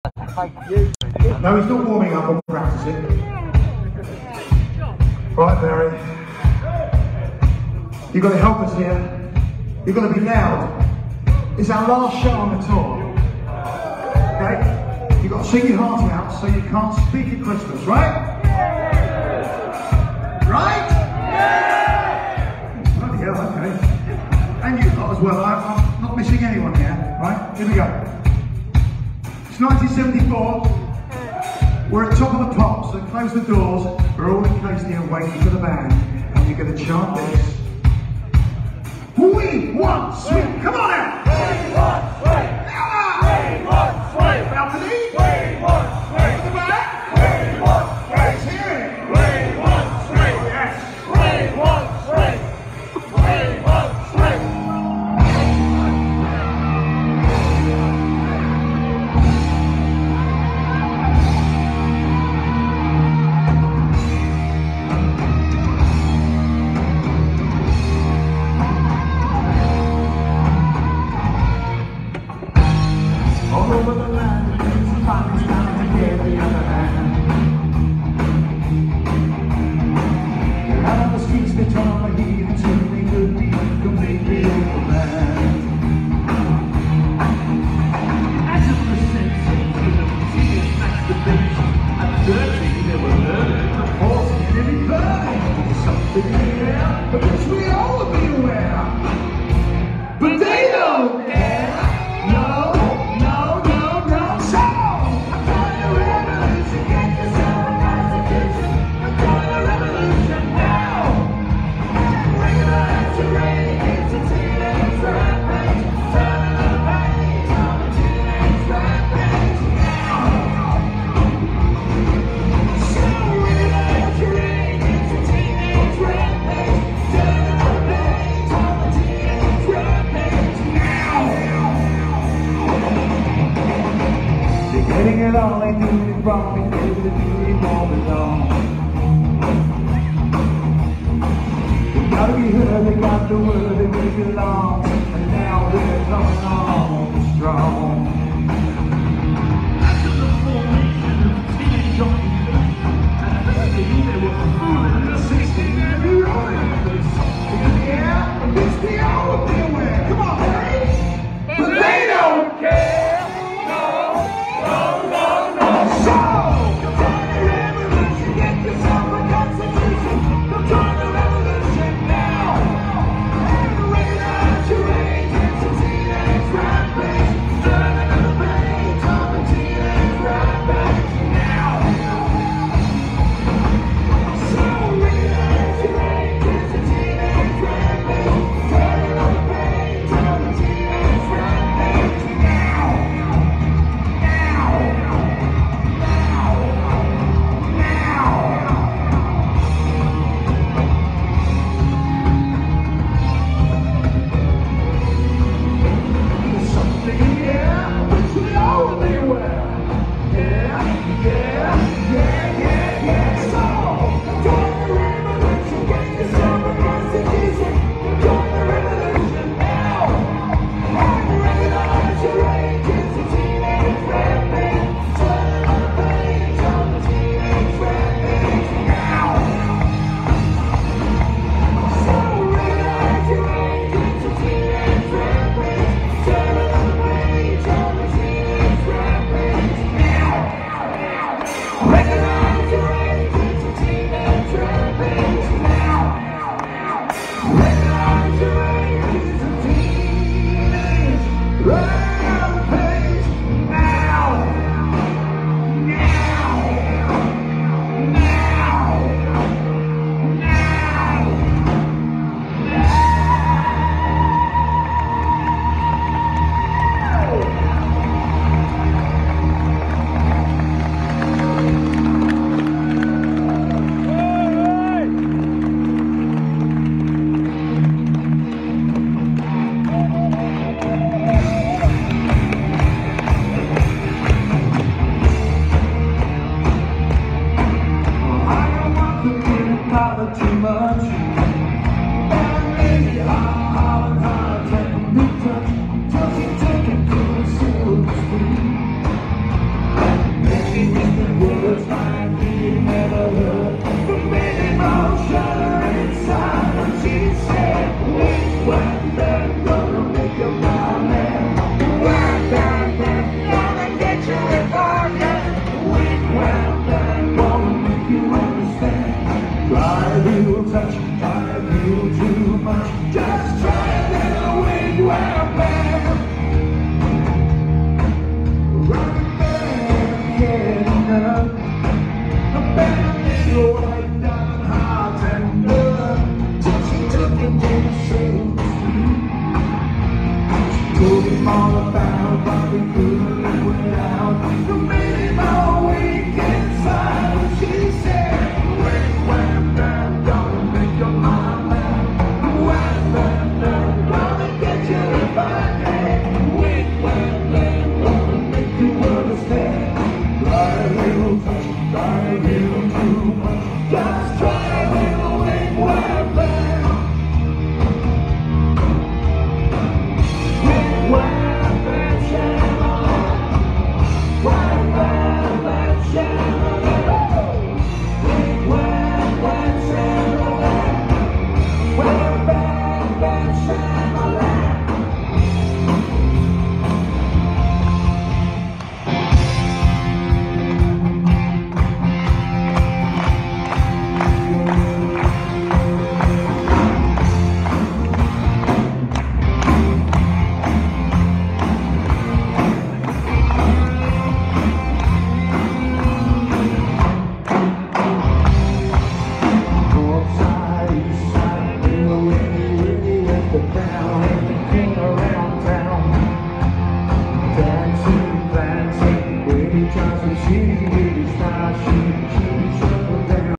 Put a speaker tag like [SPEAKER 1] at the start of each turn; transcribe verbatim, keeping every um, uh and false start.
[SPEAKER 1] No, he's not warming up, I'm practicing. Right, Barry. You've got to help us here. You've got to be loud. It's our last show on the tour. Okay? You've got to sing your heart out so you can't speak at Christmas, right? Right? Yeah! Bloody hell, okay. And you lot as well. I, I'm not missing anyone here. Right? Here we go. It's nineteen seventy-four. We're at top of the pops, so close the doors. We're all encased here waiting for the band. And you're going to chant this. We want sweet. Come on now. We want sweet. We want sweet. Balcony. We want sweet. The back. We want sweet. Let's hear it. We want sweet. Yes. We want sweet. We want sweet. Over the land, the kids and families down to get the other hand. They're out on the streets, they turn on the heat until they could be completely overland. As it was sensation, continuous masturbation. At thirty, they were learning, the forty, and every burning. Something in the air, of which we all would be aware. But they don't care. No. Getting it all, they do it wrong, they do it, do it all belong. They gotta be heard, they got the word, they really belong. And now they're coming on strong. After the formation of teenage young at thirty, they were fooling, at sixteen, they'd be rolling. There's something in the air, and it's the hour, be aware. Come on, Harry! But they don't care! Rampage. dancing, fancy, when he tries to see with his passion.